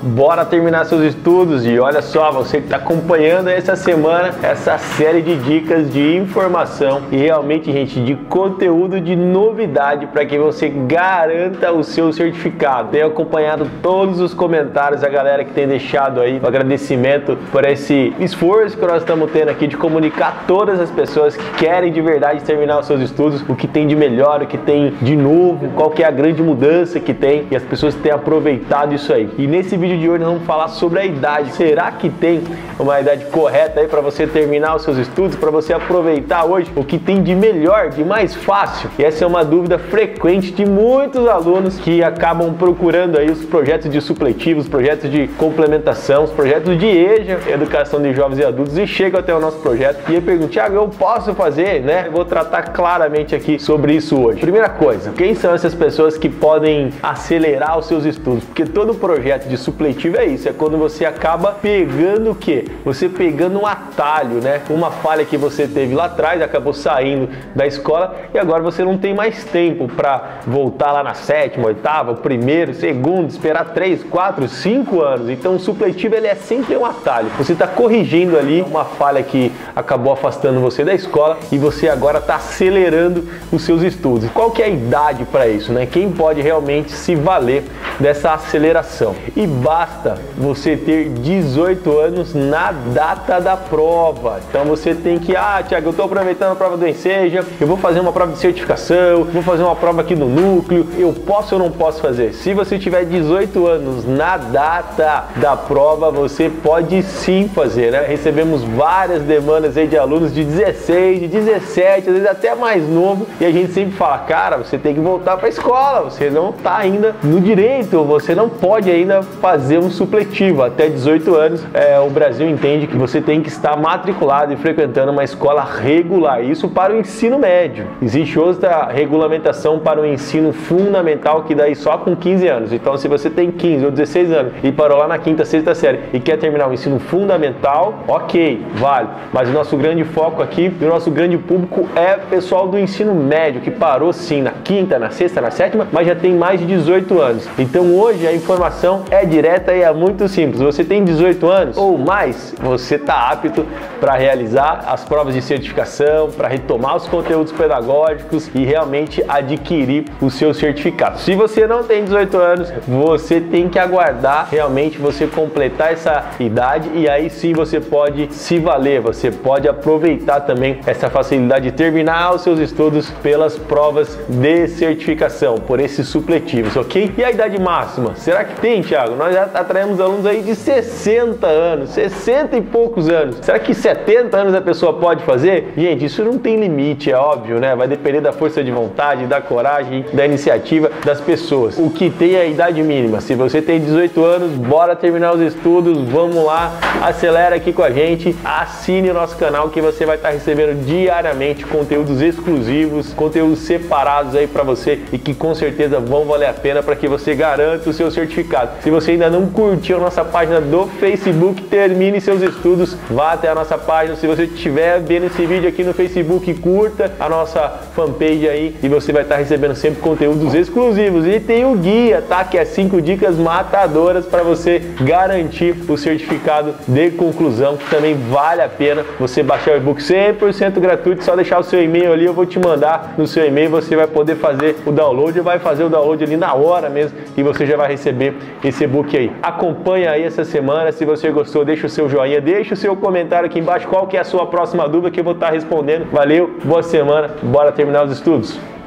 bora terminar seus estudos. E olha só, você que está acompanhando essa semana, essa série de dicas de informação e realmente, gente, de conteúdo de novidade para que você garanta o seu certificado. Tenho acompanhado todos os comentários, a galera que tem deixado aí o agradecimento por esse esforço que nós estamos tendo aqui de comunicar todas as pessoas que querem de verdade terminar os seus estudos, o que tem de melhor, o que tem de novo, qual que é a grande mudança que tem, e as pessoas têm aproveitado isso aí. E nesse vídeo de hoje nós vamos falar sobre a idade. Será que tem uma idade correta aí para você terminar os seus estudos, para você aproveitar hoje o que tem de melhor, de mais fácil? E essa é uma dúvida frequente de muitos alunos que acabam procurando aí os projetos de supletivos, projetos de complementação, os projetos de EJA, Educação de Jovens e Adultos, e chegam até o nosso projeto e eu pergunto: Thiago, eu posso fazer, né? Eu vou tratar claramente aqui sobre isso hoje. Primeira coisa, quem são essas pessoas que podem acelerar os seus estudos? Porque todo projeto de supletivo é isso, é quando você acaba pegando o quê? Você pegando um atalho, né? Uma falha que você teve lá atrás, acabou saindo da escola e agora você não tem mais tempo para voltar lá na sétima, oitava, primeiro, segundo, esperar 3, 4, 5 anos. Então o supletivo ele é sempre um atalho. Você está corrigindo ali uma falha que acabou afastando você da escola e você agora está acelerando os seus estudos. Qual que é a idade para isso, né? Quem pode realmente se valer dessa aceleração? E basta você ter 18 anos na data da prova. Então você tem que, Thiago, eu estou aproveitando a prova do Enseja, eu vou fazer uma prova de certificação, vou fazer uma prova aqui no núcleo, eu posso ou não posso fazer? Se você tiver 18 anos na data da prova, você pode sim fazer, né? Recebemos várias demandas aí de alunos de 16, de 17, às vezes até mais novo, e a gente sempre fala: cara, você tem que voltar para a escola, você não está ainda no direito, você não pode ainda fazer um supletivo. Até 18 anos, o Brasil entende que você tem que estar matriculado e frequentando uma escola regular, isso para o ensino médio. Existe outra regulamentação para o ensino fundamental, que daí só com 15 anos. Então, se você tem 15 ou 16 anos e parou lá na quinta, sexta série e quer terminar o ensino fundamental, ok, vale. Mas o nosso grande foco aqui, o nosso grande público é pessoal do ensino médio, que parou sim na quinta, na sexta, na sétima, mas já tem mais de 18 anos. Então hoje a informação é direta e é muito simples. Você tem 18 anos ou mais, você está apto para realizar as provas de certificação, para retomar os conteúdos pedagógicos e realmente adquirir o seu certificado. Se você não tem 18 anos, você tem que aguardar realmente você completar essa idade e aí sim você pode se valer, você pode aproveitar também essa facilidade de terminar os seus estudos pelas provas de certificação, por esses supletivos, ok? E a idade máxima? Será que tem, Thiago? Nós já atraímos alunos aí de 60 anos, 60 e poucos anos. Será que 70 anos a pessoa pode fazer? Gente, isso não tem limite, é óbvio, né? Vai depender da força de vontade, da coragem, da iniciativa das pessoas. O que tem é a idade mínima. Se você tem 18 anos, bora terminar os estudos, vamos lá, acelera aqui com a gente, assine o nosso canal que você vai estar recebendo diariamente conteúdos exclusivos, conteúdos separados aí para você e que com certeza vão valer a pena para que você garanta o seu certificado. Se você ainda não curtiu a nossa página do Facebook, termine seus estudos, vá até a nossa página. Se você estiver vendo esse vídeo aqui no Facebook, curta a nossa fanpage aí e você vai estar recebendo sempre conteúdos exclusivos. E tem o guia, tá? Que é 5 dicas matadoras para você garantir o certificado de conclusão, que também vale a pena você baixar o e-book 100% gratuito, só deixar o seu e-mail ali, eu vou te mandar no seu e-mail, você vai poder fazer o download, vai fazer o download ali na hora mesmo e você já vai receber esse e-book aí. Acompanha aí essa semana, se você gostou, deixa o seu joinha, deixa o seu comentário aqui embaixo, qual que é a sua próxima dúvida que eu vou estar respondendo. Valeu, boa semana, bora terminar os estudos.